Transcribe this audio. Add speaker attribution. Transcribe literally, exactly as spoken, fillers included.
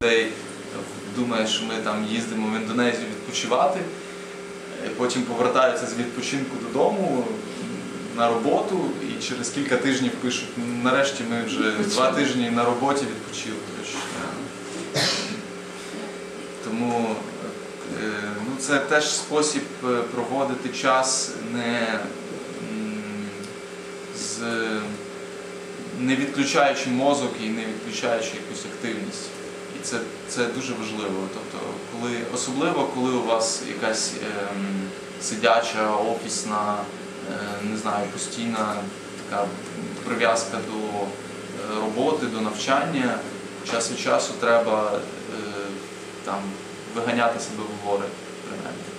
Speaker 1: людей думає, що ми там їздимо в Індонезію відпочивати, потім повертаються з відпочинку додому на роботу і через кілька тижнів пишуть, нарешті ми вже два тижні на роботі відпочили. Тому ну, це теж спосіб проводити час не, з, не відключаючи мозок і не відключаючи якусь активність. І це, це дуже важливо. Тобто, коли, особливо, коли у вас якась е, сидяча, офісна, е, не знаю, постійна така прив'язка до роботи, до навчання, час від часу треба е, там, виганяти себе в гори, принаймні.